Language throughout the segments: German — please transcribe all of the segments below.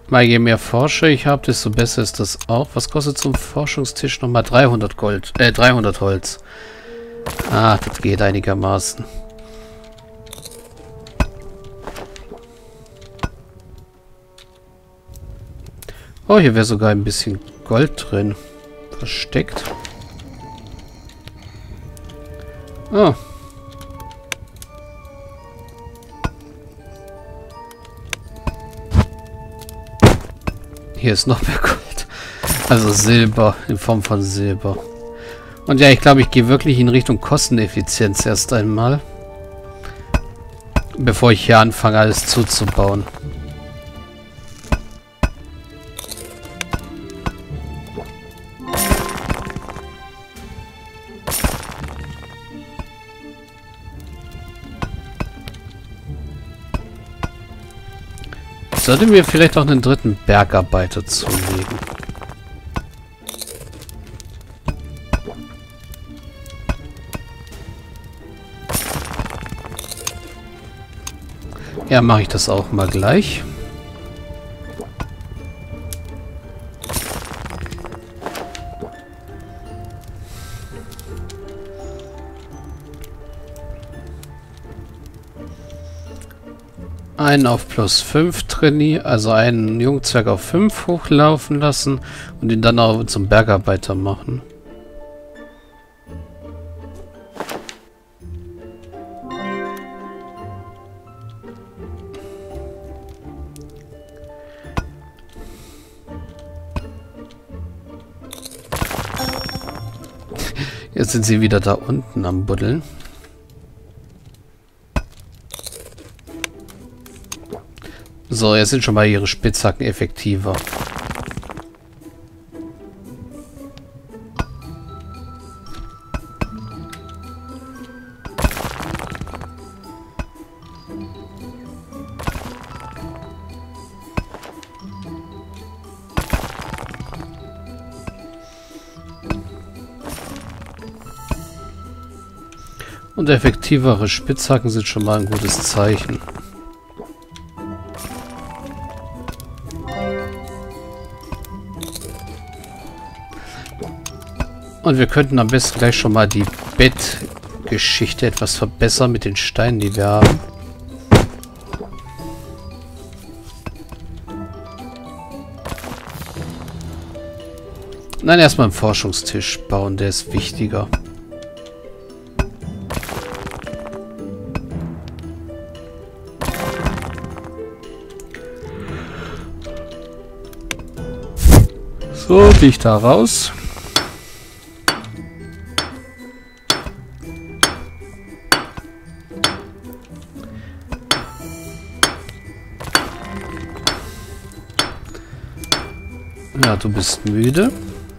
Weil je mehr Forscher ich habe, desto besser ist das auch. Was kostet zum Forschungstisch nochmal? 300 Gold. 300 Holz. Ah, das geht einigermaßen. Oh, hier wäre sogar ein bisschen Gold drin. Versteckt. Oh. Hier ist noch mehr Gold. Also Silber, in Form von Silber. Und ja, ich glaube, ich gehe wirklich in Richtung Kosteneffizienz erst einmal. Bevor ich hier anfange, alles zuzubauen. Ich sollte mir vielleicht auch einen dritten Bergarbeiter zulegen. Ja, mache ich das auch mal gleich. Einen auf plus 5 trainieren, also einen Jungzwerg auf 5 hochlaufen lassen und ihn dann auch zum Bergarbeiter machen. Jetzt sind sie wieder da unten am Buddeln. So, jetzt sind schon mal ihre Spitzhacken effektiver. Und effektivere Spitzhacken sind schon mal ein gutes Zeichen. Und wir könnten am besten gleich schon mal die Bettgeschichte etwas verbessern mit den Steinen, die wir haben. Nein, erstmal einen Forschungstisch bauen, der ist wichtiger. So, dich da raus. Ja, du bist müde.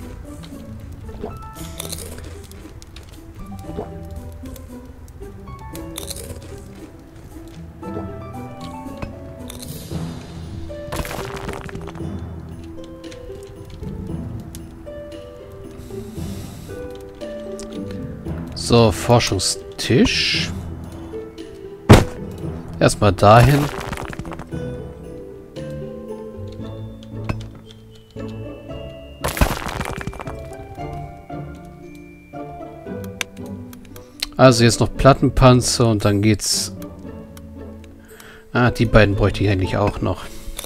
So, Forschungstisch. Erstmal dahin. Also jetzt noch Plattenpanzer und dann geht's... Ah, die beiden bräuchte ich eigentlich auch noch.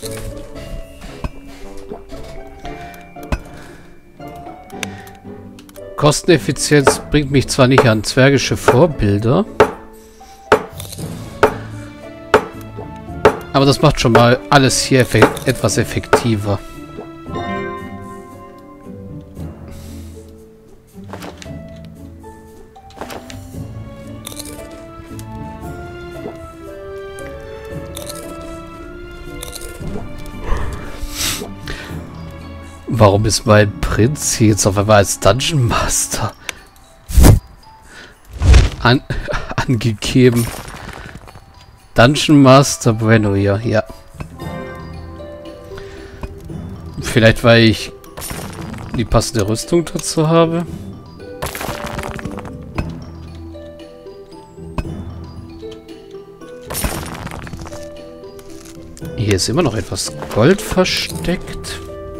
Kosteneffizienz bringt mich zwar nicht an zwergische Vorbilder, aber das macht schon mal alles hier etwas effektiver. Warum ist mein Prinz hier jetzt auf einmal als Dungeon Master angegeben? Dungeon Master Bueno hier, ja. Vielleicht, weil ich die passende Rüstung dazu habe. Hier ist immer noch etwas Gold versteckt.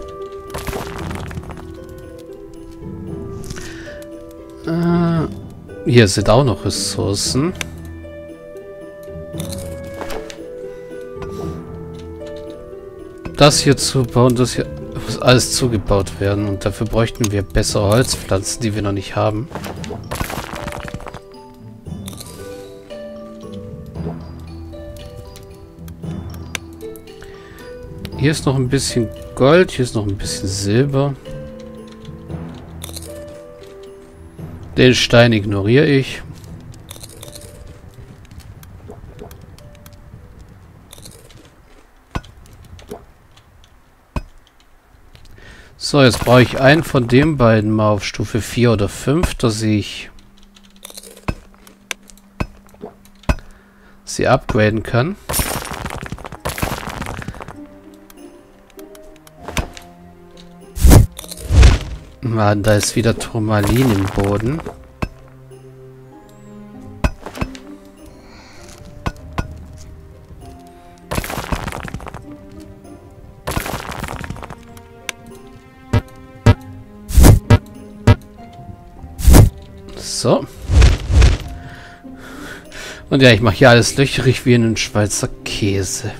Hier sind auch noch Ressourcen. Das hier zu bauen, das hier muss alles zugebaut werden. Und dafür bräuchten wir bessere Holzpflanzen, die wir noch nicht haben. Hier ist noch ein bisschen Gold, hier ist noch ein bisschen Silber. Den Stein ignoriere ich. So, jetzt brauche ich einen von den beiden mal auf Stufe 4 oder 5, dass ich sie upgraden kann. Mann, da ist wieder Turmalin im Boden. So. Und ja, ich mache hier alles löcherig wie einen Schweizer Käse.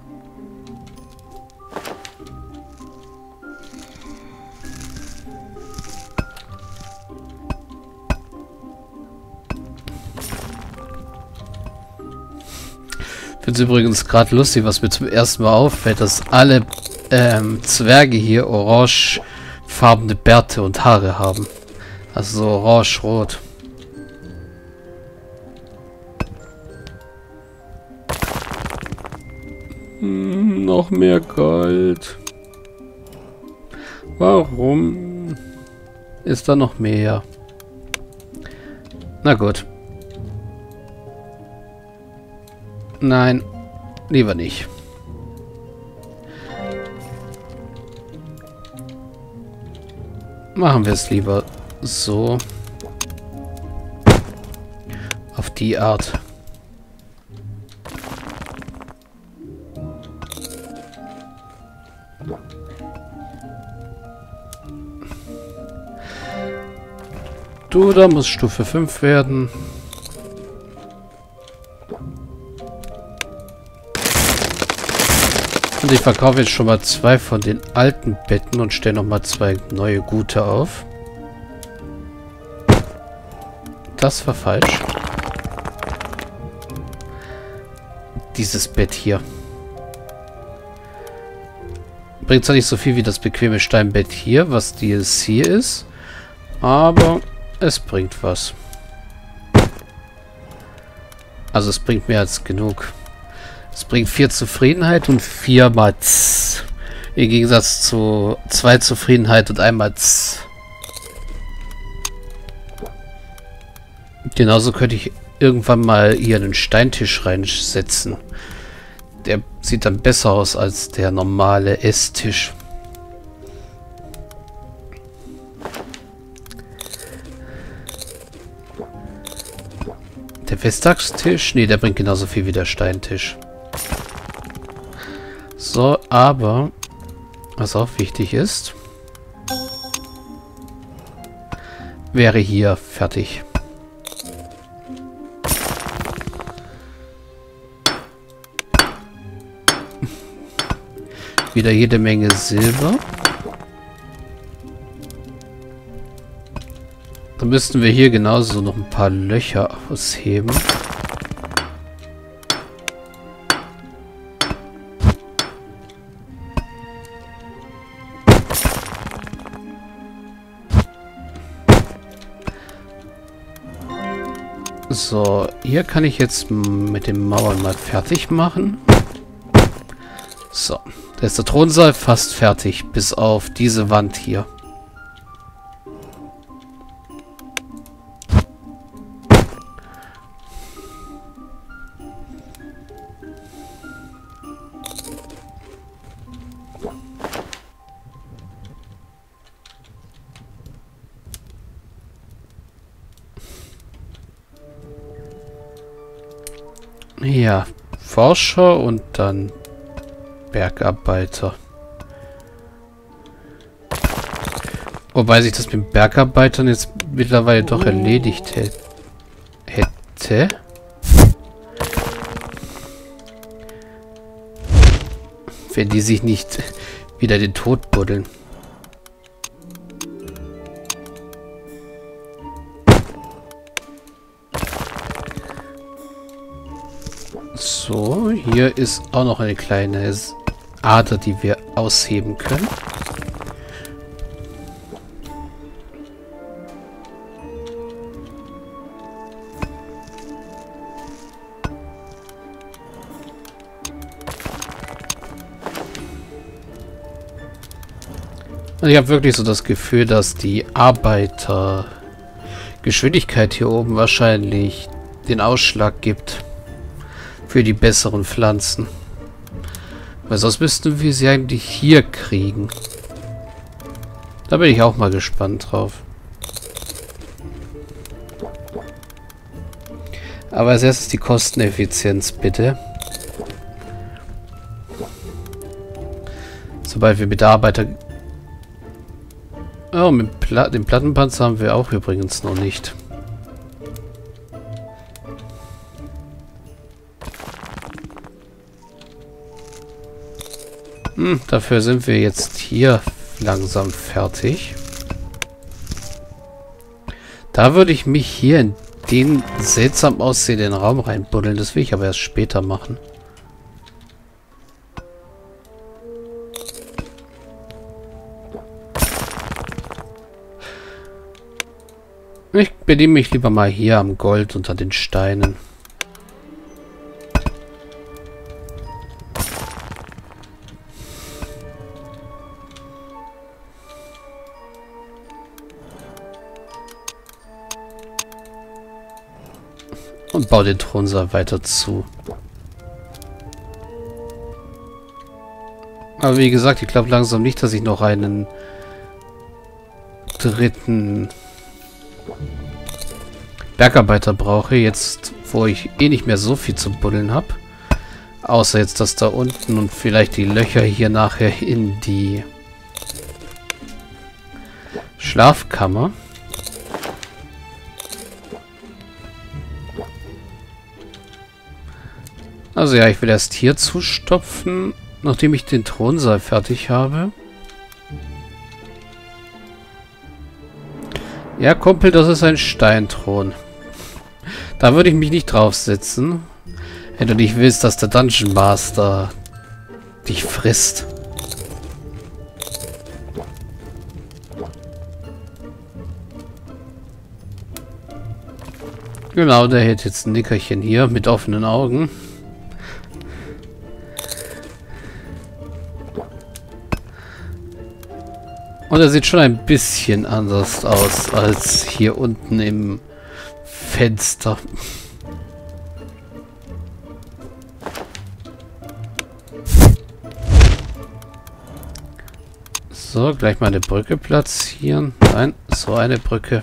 Ich finde es übrigens gerade lustig, was mir zum ersten Mal auffällt, dass alle Zwerge hier orangefarbene Bärte und Haare haben. Also so orange-rot. Noch mehr Gold. Warum ist da noch mehr? Na gut. Nein, lieber nicht. Machen wir es lieber so. Auf die Art. Du, da muss Stufe 5 werden. Und ich verkaufe jetzt schon mal 2 von den alten Betten und stelle noch mal 2 neue gute auf. Das war falsch. Dieses Bett hier. Bringt zwar nicht so viel wie das bequeme Steinbett hier, was DLC ist. Aber es bringt was. Also es bringt mehr als genug. Es bringt 4 Zufriedenheit und 4 Matz. Im Gegensatz zu 2 Zufriedenheit und 1 Matz. Genauso könnte ich irgendwann mal hier einen Steintisch reinsetzen. Der sieht dann besser aus als der normale Esstisch. Der Festtagstisch? Ne, der bringt genauso viel wie der Steintisch. So, aber was auch wichtig ist, wäre hier fertig. Wieder jede Menge Silber. Dann müssten wir hier genauso noch ein paar Löcher ausheben. So, hier kann ich jetzt mit den Mauern mal fertig machen. So, da ist der Thronsaal fast fertig, bis auf diese Wand hier. Ja, Forscher und dann Bergarbeiter. Wobei sich das mit den Bergarbeitern jetzt mittlerweile doch erledigt hätte. Wenn die sich nicht wieder den Tod buddeln. So, hier ist auch noch eine kleine Ader, die wir ausheben können. Und ich habe wirklich so das Gefühl, dass die Arbeitergeschwindigkeit hier oben wahrscheinlich den Ausschlag gibt für die besseren Pflanzen. Weil sonst müssten wir sie eigentlich hier kriegen. Da bin ich auch mal gespannt drauf. Aber als erstes die Kosteneffizienz, bitte. Sobald wir mit der Arbeiter... Oh, mit dem Plattenpanzer haben wir auch übrigens noch nicht. Dafür sind wir jetzt hier langsam fertig. Da würde ich mich hier in den seltsam aussehenden Raum reinbuddeln. Das will ich aber erst später machen. Ich bediene mich lieber mal hier am Gold und an den Steinen. Und baue den Thronsaal weiter zu. Aber wie gesagt, ich glaube langsam nicht, dass ich noch einen dritten Bergarbeiter brauche, jetzt wo ich eh nicht mehr so viel zu buddeln habe. Außer jetzt das da unten und vielleicht die Löcher hier nachher in die Schlafkammer. Also ja, ich will erst hier zustopfen, nachdem ich den Thronsaal fertig habe. Ja, Kumpel, das ist ein Steinthron. Da würde ich mich nicht draufsetzen, wenn du nicht willst, dass der Dungeon Master dich frisst. Genau, der hält jetzt ein Nickerchen hier mit offenen Augen. Und er sieht schon ein bisschen anders aus als hier unten im Fenster. So, gleich mal eine Brücke platzieren. Nein, so eine Brücke.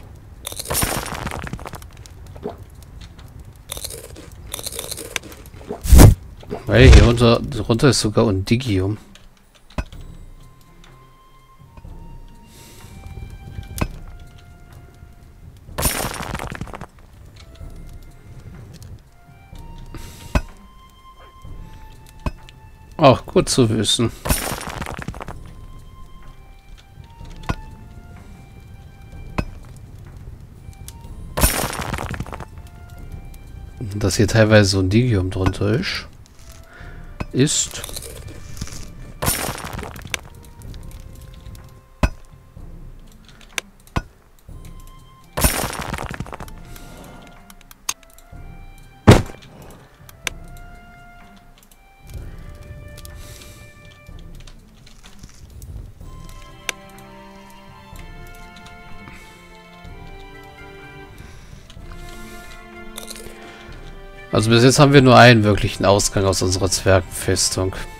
Weil hier runter ist sogar Undigium. Auch gut zu wissen. Dass hier teilweise so ein Digium drunter ist. Also bis jetzt haben wir nur einen wirklichen Ausgang aus unserer Zwergenfestung.